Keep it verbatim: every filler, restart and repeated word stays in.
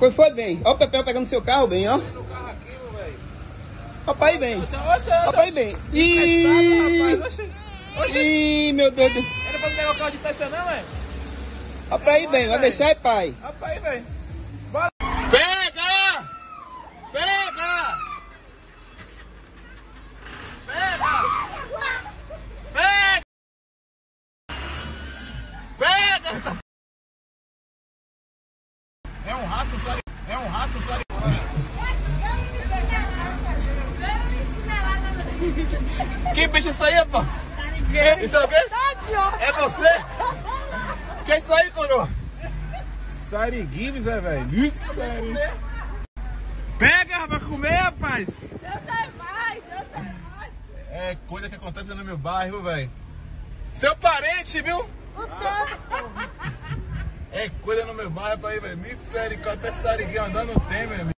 Foi, foi bem. Ó o Pepeu pegando seu carro bem, ó. Ó pra aí bem. Ó pra aí bem. Ih, Ih, meu Deus do céu. Era pra pegar o carro de peça não, é? Ó pra aí bem, vai deixar aí, pai. Ó pra aí, velho. Pega! Pega! Pega! Pega! Pega! É um rato, sabe? É um rato, sabe? Que bicho é isso aí, pô? Isso é o quê? É você? Que é isso aí, coroa? Sariguibes, é, velho? Isso, sério. Pega pra comer, rapaz. Deus é mais, Deus é mais. É coisa que acontece no meu bairro, velho. Seu parente, viu? O seu. É coisa no meu bairro, aí, velho. Misericórdia, até sariguinho andando tem, meu amigo.